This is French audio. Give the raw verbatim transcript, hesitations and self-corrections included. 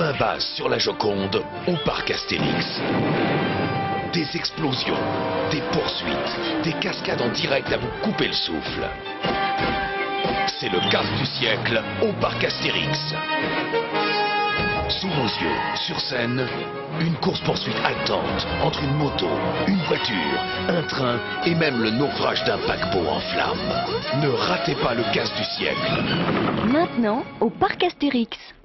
main basse sur la Joconde au parc Astérix. Des explosions, des poursuites, des cascades en direct à vous couper le souffle. C'est le casse du siècle au parc Astérix. Sous nos yeux, sur scène, une course-poursuite haletante entre une moto, une voiture, un train et même le naufrage d'un paquebot en flammes. Ne ratez pas le casse du siècle. Maintenant, au parc Astérix.